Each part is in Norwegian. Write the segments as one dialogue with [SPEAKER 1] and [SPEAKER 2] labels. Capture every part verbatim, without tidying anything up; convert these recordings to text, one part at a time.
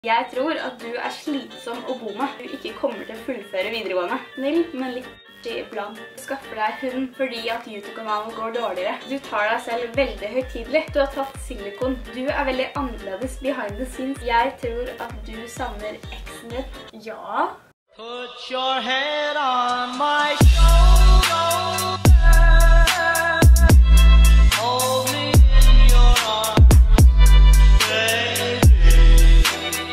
[SPEAKER 1] Jeg tror at du er slitsom å bo med. Du ikke kommer til å fullføre videregående. Snill, men litt iblant. Du skaffer deg hund fordi at YouTube-kanalen går dårligere. Du tar deg selv veldig høytidelig. Du har tatt silikon. Du er veldig annerledes behind the scenes. Jeg tror at du savner eksen din. Ja.
[SPEAKER 2] Put your head on my shoulder. Hold me in your arms, baby.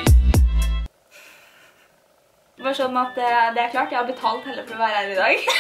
[SPEAKER 1] Bare sånn at det er klart, jeg har betalt heller for å være her i dag.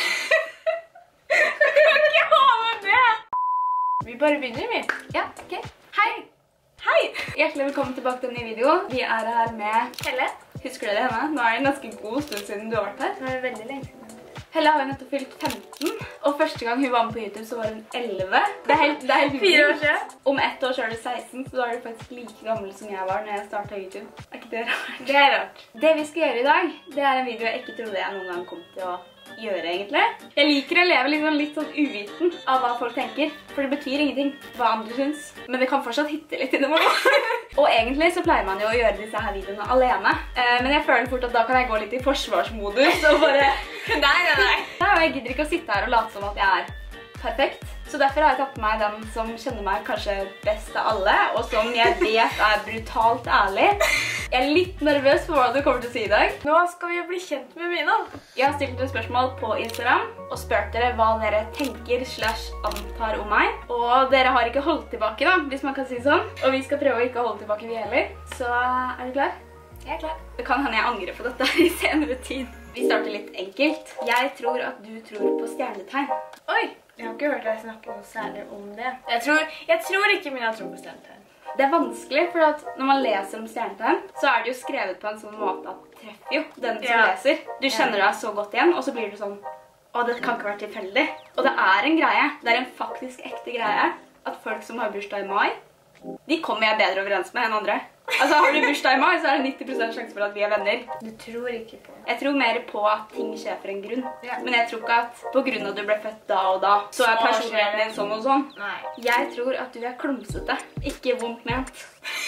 [SPEAKER 1] Jeg kan ikke ha med det!
[SPEAKER 3] Vi bare begynner, vi.
[SPEAKER 1] Ja, ok. Hei! Hei! Hjertelig velkommen tilbake til en ny video. Vi er her med Helle. Husker dere henne? Nå er det en ganske god stund siden du har vært her.
[SPEAKER 3] Nå er det veldig lenge siden.
[SPEAKER 1] Helle har jo nettopp fylt femten, og første gang hun var med på YouTube så var hun elleve. Det er helt, det er helt
[SPEAKER 3] Fire år siden.
[SPEAKER 1] Om ett år så er du seksten, så da er du faktisk like gammel som jeg var når jeg startet YouTube. Er ikke det rart?
[SPEAKER 3] Det er rart.
[SPEAKER 1] Det vi skal gjøre i dag, det er en video jeg ikke trodde jeg noen gang kom til å gjøre egentlig. Jeg liker å leve liksom litt sånn uviten av hva folk tenker, for det betyr ingenting hva andre syns. Men det kan fortsatt hitte litt innimellom. Og egentlig så pleier man jo å gjøre disse her videoene alene. Eh, men jeg føler fort at da kan jeg gå litt i forsvarsmodus og bare...
[SPEAKER 3] Nei, nei, nei.
[SPEAKER 1] Ja, jeg gidder ikke å sitte her og late som at jeg er perfekt. Så derfor har jeg tatt med meg den som kjenner meg kanskje best av alle, og som jeg vet er brutalt ærlig. Jeg er litt nervøs for hva du kommer til å si i dag.
[SPEAKER 3] Nå skal vi jo bli kjent med Mina.
[SPEAKER 1] Jeg har stilt et spørsmål på Instagram og spurt dere hva dere tenker slash antar om meg. Og dere har ikke holdt tilbake da, hvis man kan si sånn. Og vi skal prøve å ikke holde tilbake vi heller. Så er du klar?
[SPEAKER 3] Jeg er klar.
[SPEAKER 1] Det kan hende jeg angrer på dette i senere tid. Vi starter litt enkelt. Jeg tror at du tror på stjernetegn.
[SPEAKER 3] Oi, jeg har ikke hørt deg snakke noe særlig om det. Jeg tror, jeg tror ikke Mina tror på stjernetegn.
[SPEAKER 1] Det er vanskelig, for at når man leser om stjernetegn, så er det jo skrevet på en sånn måte at det treffer jo den som
[SPEAKER 3] Ja.
[SPEAKER 1] leser. Du kjenner deg så godt igjen, og så blir du sånn, å, det kan ikke være tilfeldig. Og det er en greie, det er en faktisk ekte greie, at folk som har bursdag i mai, de kommer jeg bedre overens med enn andre. Altså, har du bursdag i mai, så er det nitti prosent sjanse for at vi er venner.
[SPEAKER 3] Du tror ikke på det.
[SPEAKER 1] Jeg tror mer på at ting skjer for en grunn.
[SPEAKER 3] Ja.
[SPEAKER 1] Men jeg tror ikke at på grunn av at du ble født da og da, så er
[SPEAKER 3] Så
[SPEAKER 1] personligheten
[SPEAKER 3] skjer
[SPEAKER 1] din sånn og sånn.
[SPEAKER 3] Nei.
[SPEAKER 1] Jeg tror at du er klumsete, ikke vondt ment.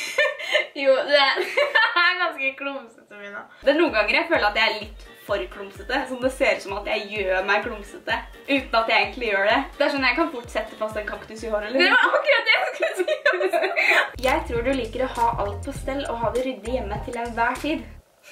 [SPEAKER 3] Jo, det er ganske klumsete, Mina.
[SPEAKER 1] Det er noen ganger jeg føler at jeg er litt for klumsete, sånn det ser ut som at jeg gjør meg klumsete, uten at jeg egentlig gjør det. Det er sånn jeg kan fort sette fast en kaktus i håret.
[SPEAKER 3] Det var akkurat det jeg skulle si.
[SPEAKER 1] Jeg tror du liker å ha alt på stell og ha det ryddig hjemme til enhver tid.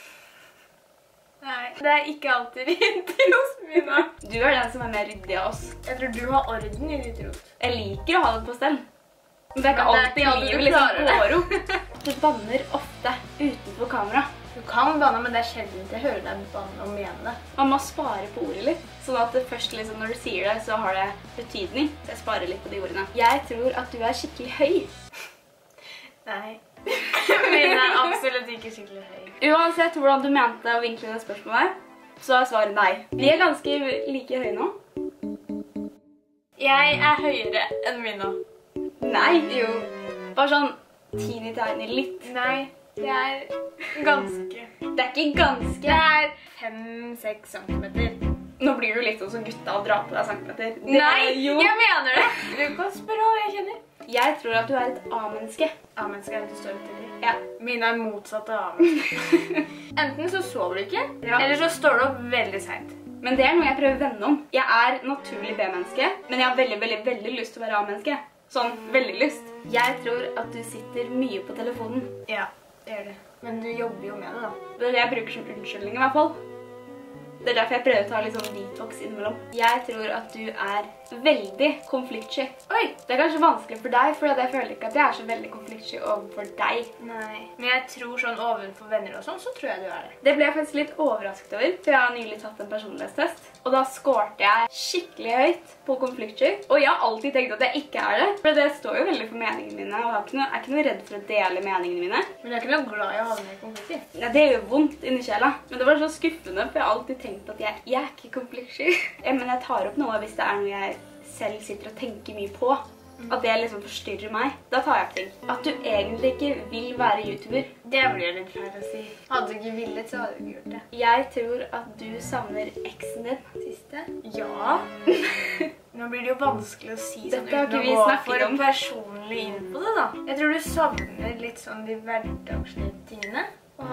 [SPEAKER 3] Nei, det er ikke alltid ryddig hos Mina.
[SPEAKER 1] Du er den som er mer ryddig av oss.
[SPEAKER 3] Jeg tror du har orden i ditt rot.
[SPEAKER 1] Jeg liker å ha det på stell. Men det er ikke
[SPEAKER 3] Men det er
[SPEAKER 1] alltid
[SPEAKER 3] ikke alltid
[SPEAKER 1] livet
[SPEAKER 3] du
[SPEAKER 1] liksom
[SPEAKER 3] klarer det.
[SPEAKER 1] går opp. Du banner ofte utenfor kamera.
[SPEAKER 3] Du kan banne, men det er sjelden jeg hører deg banne og mene det.
[SPEAKER 1] Man må spare på ordet litt, sånn at det først liksom, når du sier det, så har det betydning. Så jeg sparer litt på de ordene. Jeg tror at du er skikkelig høy.
[SPEAKER 3] Nei. Mina er absolutt ikke skikkelig høy.
[SPEAKER 1] Uansett hvordan du mente å vinkle det spørsmålet, så er svaret nei. Vi er ganske like høye nå.
[SPEAKER 3] Jeg er høyere enn Mina.
[SPEAKER 1] Nei, jo. Bare sånn teeny tiny litt.
[SPEAKER 3] Nei, det er ganske.
[SPEAKER 1] Det er ikke ganske.
[SPEAKER 3] Det er fem-seks centimeter.
[SPEAKER 1] Nå blir du litt sånn som gutta og drar på deg centimeter. Det
[SPEAKER 3] Nei,
[SPEAKER 1] er jo.
[SPEAKER 3] jeg mener det. Du kan spørre hva jeg kjenner.
[SPEAKER 1] Jeg tror at du er et A-menneske.
[SPEAKER 3] A-menneske er det du står litt til.
[SPEAKER 1] Ja.
[SPEAKER 3] Mina er motsatt av A-menneske. Enten så sover du ikke,
[SPEAKER 1] Ja.
[SPEAKER 3] eller så står du opp veldig sent.
[SPEAKER 1] Men det er noe jeg prøver å vende om. Jeg er naturlig B-menneske, men jeg har veldig, veldig, veldig lyst til å være A-menneske. Sånn, veldig lyst. Jeg tror at du sitter mye på telefonen.
[SPEAKER 3] Ja, det gjør det. Men du jobber jo med det da.
[SPEAKER 1] Det er det jeg bruker som unnskyldning i hvert fall. Det er derfor jeg prøver å ta litt sånn detox innimellom. Jeg tror at du er veldig konfliktsky. Oi, det er kanskje vanskelig for deg, for jeg føler ikke at jeg er så veldig konfliktsky overfor deg.
[SPEAKER 3] Nei. Men jeg tror sånn overfor venner og sånn, så tror jeg du er det.
[SPEAKER 1] Det ble jeg faktisk litt overrasket over, for jeg har nylig tatt en personlighetstest. Og da skårte jeg skikkelig høyt på konfliktsky. Og jeg har alltid tenkt at jeg ikke er det. For det står jo veldig for meningene mine, og jeg er ikke noe, er ikke noe redd for å dele meningene mine.
[SPEAKER 3] Men du er ikke noe glad i å havne i konflikter.
[SPEAKER 1] Nei, det gjør vondt inni sjela. Men det var så skuffende, for jeg har alltid tenkt at jeg, jeg er ikke konfliktsky. Men jeg tar opp noe hvis det er noe jeg selv sitter og tenker mye på. At det liksom forstyrrer meg. Da tar jeg opp ting. At du egentlig ikke vil være YouTuber.
[SPEAKER 3] Det blir litt feil å si. Hadde du ikke villet, så hadde du ikke gjort det.
[SPEAKER 1] Jeg tror at du savner eksen din.
[SPEAKER 3] Siste? Ja. Nå blir det jo vanskelig å si sånn
[SPEAKER 1] Dette har
[SPEAKER 3] uten
[SPEAKER 1] ikke
[SPEAKER 3] å
[SPEAKER 1] vi
[SPEAKER 3] gå
[SPEAKER 1] snakket
[SPEAKER 3] for
[SPEAKER 1] om.
[SPEAKER 3] personlig inn på det da. Jeg tror du savner litt sånn de hverdagslige tingene. Og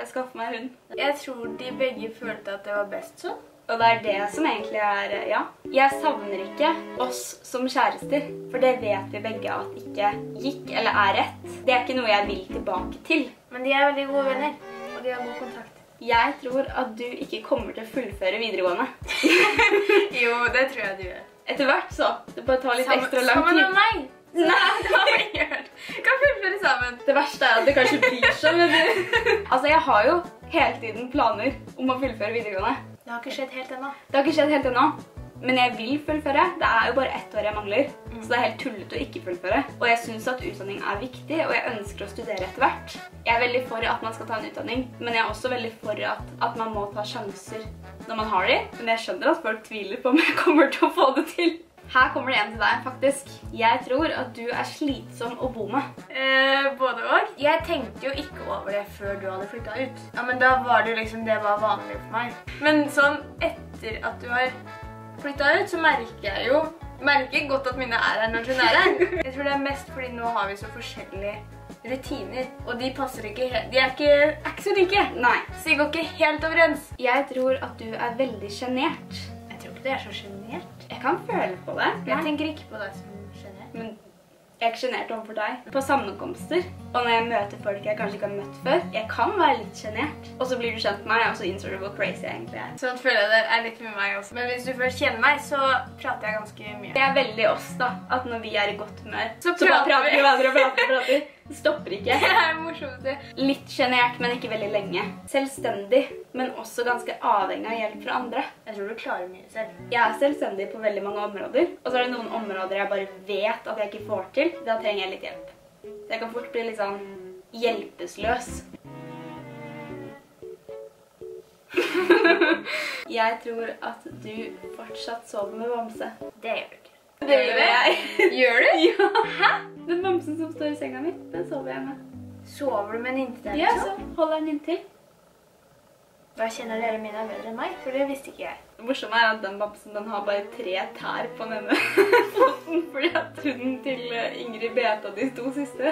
[SPEAKER 1] jeg skaffe meg hund.
[SPEAKER 3] Jeg tror de begge følte at det var best sånn.
[SPEAKER 1] Og det er det som egentlig er, ja. Jeg savner ikke oss som kjærester, for det vet vi begge at ikke gikk eller er rett. Det er ikke noe jeg vil tilbake til.
[SPEAKER 3] Men de er veldig gode venner, og de har god kontakt.
[SPEAKER 1] Jeg tror at du ikke kommer til å fullføre videregående.
[SPEAKER 3] Jo, det tror jeg du gjør.
[SPEAKER 1] Etter hvert så. Det bare tar litt ekstra lang tid.
[SPEAKER 3] Sammen med meg.
[SPEAKER 1] Nei,
[SPEAKER 3] Det har vi gjort. Kan fullføre sammen.
[SPEAKER 1] det verste er at det kanskje blir sånn, men du. Altså, jeg har jo hele tiden planer om å fullføre videregående.
[SPEAKER 3] Det har ikke skjedd helt ennå.
[SPEAKER 1] Det har ikke skjedd helt ennå, men jeg vil fullføre. Det er jo bare ett år jeg mangler, så det er helt tullete å ikke fullføre. Og jeg synes at utdanning er viktig, og jeg ønsker å studere etter hvert. Jeg er veldig for at man skal ta en utdanning, men jeg er også veldig for at, at man må ta sjanser når man har de. Men jeg skjønner at folk tviler på om jeg kommer til å få det til. Her kommer det en til deg, faktisk. Jeg tror at du er slitsom å bo med.
[SPEAKER 3] Eh, både og. Jeg tenkte jo ikke over det før du hadde flyttet ut. Ja, men da var det jo liksom, det var vanlig for meg. Men sånn, etter at du har flyttet ut, så merker jeg jo, merker godt at Minna er her når hun er her. Jeg tror det er mest fordi nå har vi så forskjellige rutiner, og de passer ikke helt, de er ikke, er ikke så like.
[SPEAKER 1] Nei.
[SPEAKER 3] Så de går ikke helt overens.
[SPEAKER 1] Jeg tror at du er veldig genert.
[SPEAKER 3] Jeg tror ikke det er så genert.
[SPEAKER 1] Jeg kan føle på det.
[SPEAKER 3] Jeg tenker ikke på deg som genert.
[SPEAKER 1] Men jeg er ikke genert overfor deg. På sammenkomster, og når jeg møter folk jeg kanskje ikke har møtt før, jeg kan være litt genert. Og så blir du kjent med meg, og så innser du hvor crazy jeg egentlig er.
[SPEAKER 3] Sånn føler jeg det er litt med meg også. Men hvis du først kjenner meg, så prater jeg ganske mye.
[SPEAKER 1] Det er veldig oss da, at når vi er i godt humør,
[SPEAKER 3] Så
[SPEAKER 1] så bare
[SPEAKER 3] prater
[SPEAKER 1] prater
[SPEAKER 3] vi.
[SPEAKER 1] vi hverandre og prater og prater. Det stopper ikke.
[SPEAKER 3] Det er morsomt det.
[SPEAKER 1] Litt genert, men ikke veldig lenge. Selvstendig, men også ganske avhengig av hjelp fra andre.
[SPEAKER 3] Jeg tror du klarer mye selv.
[SPEAKER 1] Jeg er selvstendig på veldig mange områder, og så er det noen områder jeg bare vet at jeg ikke får til. Da trenger jeg litt hjelp. Så jeg kan fort bli litt sånn hjelpeløs. Jeg tror at du fortsatt sover med bamse.
[SPEAKER 3] Det gjør du ikke.
[SPEAKER 1] Det gjør jeg.
[SPEAKER 3] Gjør du?
[SPEAKER 1] Ja. Hæ? Den bamsen som står i senga mi, den sover jeg med.
[SPEAKER 3] Sover du med en inntil der?
[SPEAKER 1] Ja, så holder den inntil.
[SPEAKER 3] Da kjenner dere mine bedre enn meg, for det visste ikke jeg.
[SPEAKER 1] Det morsomme er at den bamsen den har bare tre tær på denne foten, fordi at hunden til Ingrid beta de to siste.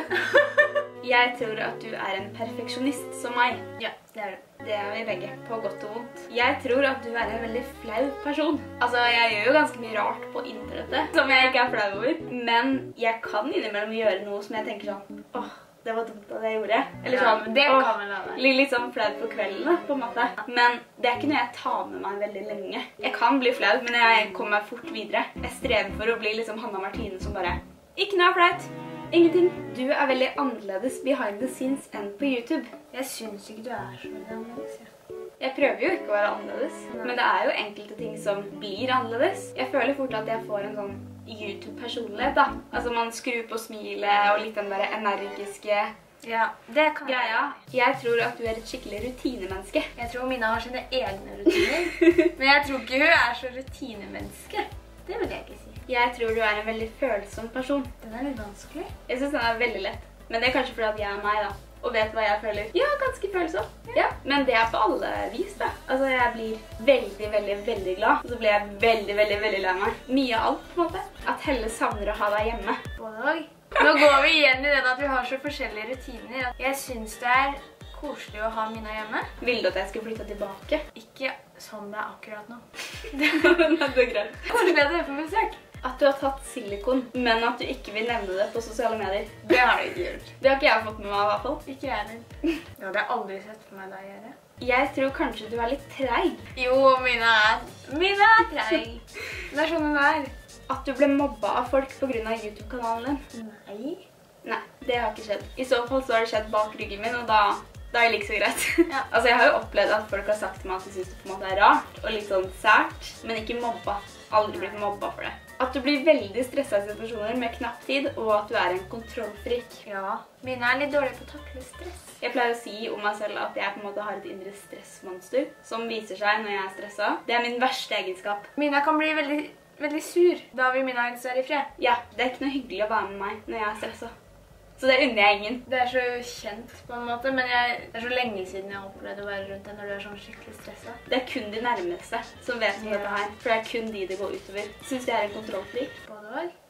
[SPEAKER 1] Jeg tror at du er en perfeksjonist som meg.
[SPEAKER 3] Ja, det er du.
[SPEAKER 1] Det er vi begge, på godt og vondt. Jeg tror at du er en veldig flau person. Altså, jeg gjør jo ganske mye rart på internettet, som jeg ikke er flau over. Men jeg kan innimellom gjøre noe som jeg tenker sånn, åh, det var dumt at jeg gjorde. Eller
[SPEAKER 3] Ja,
[SPEAKER 1] sånn,
[SPEAKER 3] men det
[SPEAKER 1] åh,
[SPEAKER 3] kan vel være.
[SPEAKER 1] Litt, litt sånn flau på kveldene, på en måte. Men det er ikke noe jeg tar med meg veldig lenge. Jeg kan bli flau, men jeg kommer meg fort videre. Jeg strever for å bli liksom Hanna Martine som bare, ikke noe er flaut. Ingenting. Du er veldig annerledes behind the scenes enn på YouTube.
[SPEAKER 3] Jeg synes ikke du er så veldig annerledes, ja.
[SPEAKER 1] Jeg prøver jo ikke å være annerledes, men det er jo enkelte ting som blir annerledes. Jeg føler fort at jeg får en sånn YouTube-personlighet da. Altså man skrur på smilet og litt den der energiske
[SPEAKER 3] Ja, det kan jeg.
[SPEAKER 1] greia. Jeg tror at du er et skikkelig rutinemenneske.
[SPEAKER 3] Jeg tror Mina har sine egne rutiner, men jeg tror ikke hun er så rutinemenneske. Det vil jeg ikke si.
[SPEAKER 1] Jeg tror du er en veldig følsom person.
[SPEAKER 3] Den er litt vanskelig.
[SPEAKER 1] Jeg synes den er veldig lett. Men det er kanskje fordi at jeg er meg da, og vet hva jeg føler. Ja, ganske følsom. Ja. Men det er på alle vis da. Altså jeg blir veldig, veldig, veldig glad. Og så blir jeg veldig, veldig, veldig lei meg. Mye av alt på en måte. At Helle savner å ha deg hjemme.
[SPEAKER 3] Både og. Nå går vi igjen i den at vi har så forskjellige rutiner. Jeg synes det er koselig å ha Mina hjemme.
[SPEAKER 1] Vil du at jeg skulle flytte tilbake?
[SPEAKER 3] Ikke sånn det er akkurat nå.
[SPEAKER 1] Nei, det er greit.
[SPEAKER 3] Koselig at dere får besøk.
[SPEAKER 1] At du har tatt silikon, men at du ikke vil nevne det på sosiale medier.
[SPEAKER 3] Det har du ikke gjort.
[SPEAKER 1] Det har ikke jeg fått med meg i hvert fall.
[SPEAKER 3] Ikke jeg heller. Det hadde jeg aldri sett for meg deg gjøre.
[SPEAKER 1] Jeg tror kanskje du er litt treig.
[SPEAKER 3] Jo, Mina er, Mina er treig. Det er sånn hun er.
[SPEAKER 1] At du ble mobba av folk på grunn av YouTube-kanalen din.
[SPEAKER 3] Nei.
[SPEAKER 1] Nei, det har ikke skjedd. I så fall så har det skjedd bak ryggen min, og da, da er det like så greit.
[SPEAKER 3] Ja.
[SPEAKER 1] Altså jeg har jo opplevd at folk har sagt til meg at de synes det på en måte er rart, og litt sånn sært, men ikke mobba. Aldri blitt mobba for det. At du blir veldig stresset i situasjoner med knapp tid, og at du er en kontrollfrik.
[SPEAKER 3] Ja. Mina er litt dårlig på å takle stress.
[SPEAKER 1] Jeg pleier å si om meg selv at jeg på en måte har et indre stressmonster, som viser seg når jeg er stresset. Det er min verste egenskap.
[SPEAKER 3] Mina kan bli veldig, veldig sur. Da vil Mina helst være i fred.
[SPEAKER 1] Ja, det er ikke noe hyggelig å være med meg når jeg er stresset. Så det unner jeg ingen.
[SPEAKER 3] Det er så kjent på en måte, men jeg, det er så lenge siden jeg har opplevd å være rundt deg når du er sånn skikkelig stresset.
[SPEAKER 1] Det er kun de nærmeste som vet om
[SPEAKER 3] Ja.
[SPEAKER 1] dette her, for det er kun de det går utover. Synes jeg er en kontrollfrik.
[SPEAKER 3] Både og.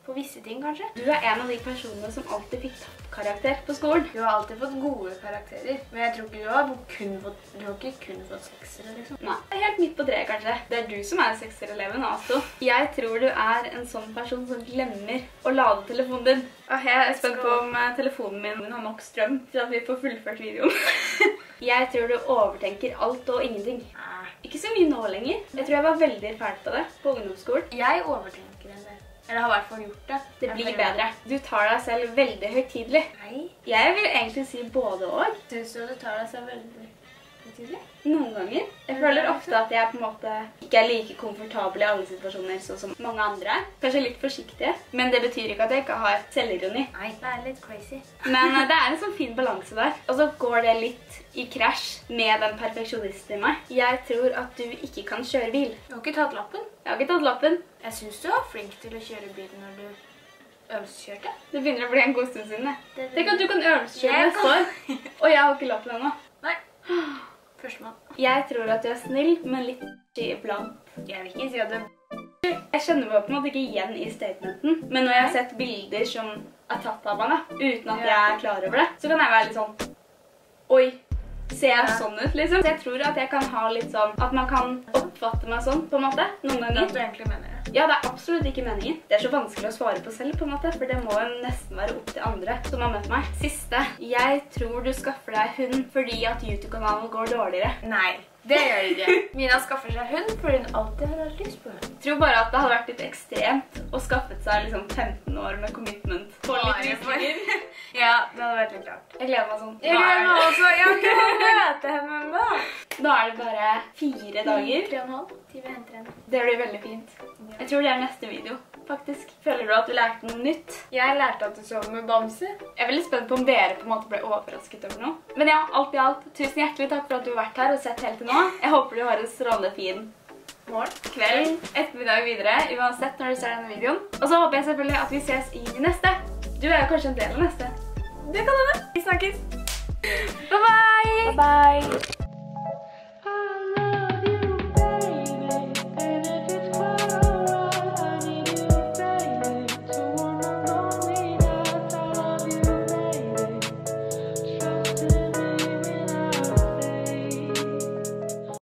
[SPEAKER 3] på visse ting, kanskje.
[SPEAKER 1] Du er en av de personene som alltid fikk toppkarakter på skolen.
[SPEAKER 3] Du har alltid fått gode karakterer, men jeg tror ikke du har kun fått, du har ikke kun fått seksere, liksom.
[SPEAKER 1] Nei, det er helt midt på treet, kanskje. Det er du som er seksereleven, altså. Jeg tror du er en sånn person som glemmer å lade telefonen din. Åh, jeg er spent på om eh, telefonen min har nok strøm til at vi får fullført videoen. Jeg tror du overtenker alt og ingenting. Ikke så mye nå lenger. Jeg tror jeg var veldig fæl på det på ungdomsskolen.
[SPEAKER 3] Jeg overtenker en del. Eller har i hvert fall gjort det.
[SPEAKER 1] Det blir bedre. Du tar deg selv veldig høytidelig.
[SPEAKER 3] Nei.
[SPEAKER 1] Jeg vil egentlig si både og.
[SPEAKER 3] Synes du du tar deg selv veldig høytidelig?
[SPEAKER 1] Noen ganger. Jeg føler ofte at jeg på en måte ikke er like komfortabel i alle situasjoner sånn som mange andre er. Kanskje litt forsiktige, men det betyr ikke at jeg ikke har selvironi.
[SPEAKER 3] Nei, det er litt crazy.
[SPEAKER 1] Men eh, det er en sånn fin balanse der. Og så går det litt i krasj med den perfeksjonisten i meg. Jeg tror at du ikke kan kjøre bil.
[SPEAKER 3] Du har ikke tatt lappen?
[SPEAKER 1] Jeg har ikke tatt lappen.
[SPEAKER 3] Jeg synes du var flink til å kjøre bil når du øvelseskjørte.
[SPEAKER 1] Det begynner å bli en god stund siden det.
[SPEAKER 3] Det-
[SPEAKER 1] Tenk at du kan øvelseskjøre
[SPEAKER 3] Jeg
[SPEAKER 1] neste år. Og jeg har ikke lappen ennå.
[SPEAKER 3] Nei. Førstemann.
[SPEAKER 1] Jeg tror at du er snill, men litt iblant.
[SPEAKER 3] Jeg vil ikke si at du...
[SPEAKER 1] Jeg kjenner meg på en måte ikke igjen i statementen, men når jeg har sett bilder som er tatt av meg, da, uten at jeg er klar over det, så kan jeg være litt sånn, oi, ser jeg sånn ut, liksom? Så jeg tror at jeg kan ha litt sånn, at man kan oppfatte meg sånn, på en måte, noen
[SPEAKER 3] At
[SPEAKER 1] ganger.
[SPEAKER 3] du egentlig mener det.
[SPEAKER 1] Ja, det er absolutt ikke meningen. Det er så vanskelig å svare på selv, på en måte, for det må jo nesten være opp til andre som har møtt meg. Siste. Jeg tror du skaffer deg hund fordi at YouTube-kanalen går dårligere.
[SPEAKER 3] Nei, det gjør det ikke. Mina skaffer seg hund fordi hun alltid har hatt lyst på hund.
[SPEAKER 1] Jeg tror bare at det hadde vært litt ekstremt å skaffet seg liksom femten år med commitment. For litt visninger.
[SPEAKER 3] Ja, det hadde vært litt rart.
[SPEAKER 1] Jeg gleder meg sånn.
[SPEAKER 3] Jeg
[SPEAKER 1] Nå
[SPEAKER 3] gleder
[SPEAKER 1] er
[SPEAKER 3] meg
[SPEAKER 1] det-
[SPEAKER 3] også. Jeg har ikke fått møte henne ennå.
[SPEAKER 1] Nå er det bare fire dager.
[SPEAKER 3] Tre og en halv til vi henter henne.
[SPEAKER 1] Det blir veldig fint. Jeg tror det er neste video, faktisk. Føler du at du lærte noe nytt?
[SPEAKER 3] Jeg lærte at du sover med bamse.
[SPEAKER 1] Jeg er veldig spent på om dere på en måte ble overrasket over noe. Men ja, alt i alt, tusen hjertelig takk for at du har vært her og sett helt til nå. Jeg håper du har en strålende fin
[SPEAKER 3] Morgen.
[SPEAKER 1] kveld, ettermiddag videre, uansett når du ser denne videoen. Og så håper jeg selvfølgelig at vi ses i de neste. Du er jo kanskje en del av neste.
[SPEAKER 3] Det kan hende. Vi snakkes.
[SPEAKER 1] Bye bye!
[SPEAKER 3] Bye bye.